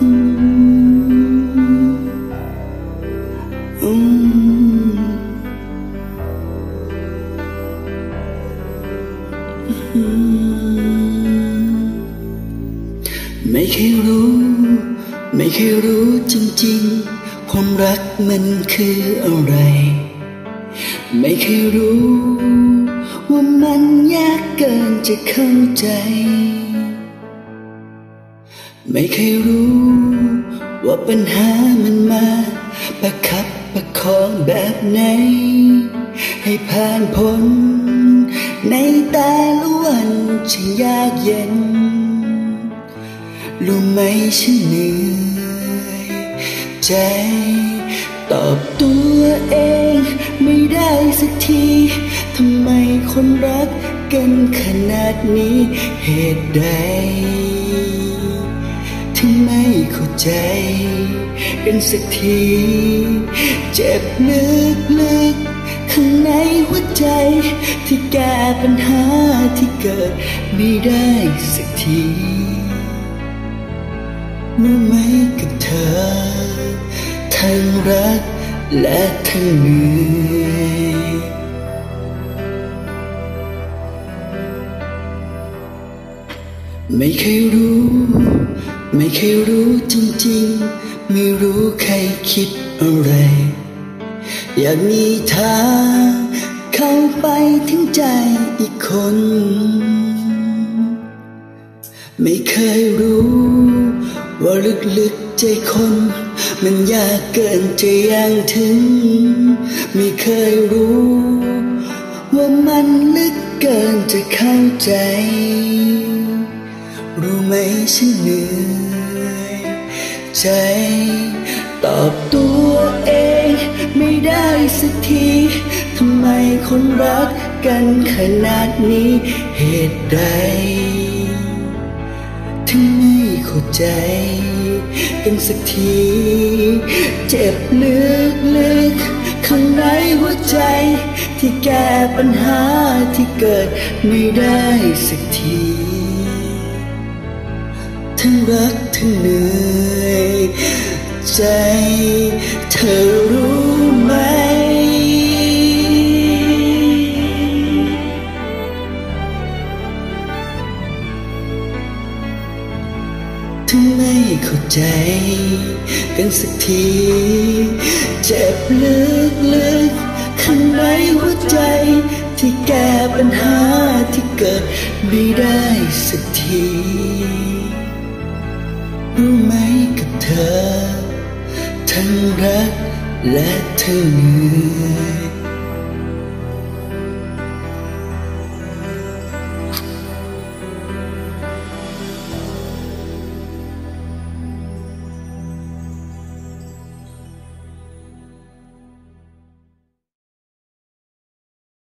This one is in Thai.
ไม่เคยรู้จริงๆความรักมันคืออะไรไม่เคยรู้ว่ามันยากเกินจะเข้าใจไม่เคยรู้ว่าปัญหามันมาประคับประคองแบบไหนให้ผ่านพ้นในแต่ละวันช่างยากเย็นรู้ไหมฉันเหนื่อยใจตอบตัวเองไม่ได้สักทีทำไมคนรักกันขนาดนี้เหตุใดถึงไม่เข้าใจกันสักทีเจ็บลึกๆข้างในหัวใจที่แก้ปัญหาที่เกิดไม่ได้สักทีรู้ไหมกับเธอทั้งรักและทั้งเหนื่อยไม่เคยรู้จริงๆไม่รู้ใครคิดอะไรอยากมีทางเข้าไปถึงใจอีกคนไม่เคยรู้ว่าลึกๆใจคนมันยากเกินจะยังถึงไม่เคยรู้ว่ามันลึกเกินจะเข้าใจรู้ไหมฉันเหนื่อยใจตอบตัวเองไม่ได้สักทีทำไมคนรักกันขนาดนี้เหตุใดถึงไม่เข้าใจกันสักทีเจ็บลึกๆข้างในหัวใจที่แก้ปัญหาที่เกิดไม่ได้สักทีทั้งรักทั้งเหนื่อยใจเธอรู้ไหมถึงไม่เข้าใจกันสักทีเจ็บลึกๆข้างในหัวใจที่แก้ปัญหาที่เกิดไม่ได้สักทีรู้ไหมกับเธอทั้งรักและทั้งเหนื่อย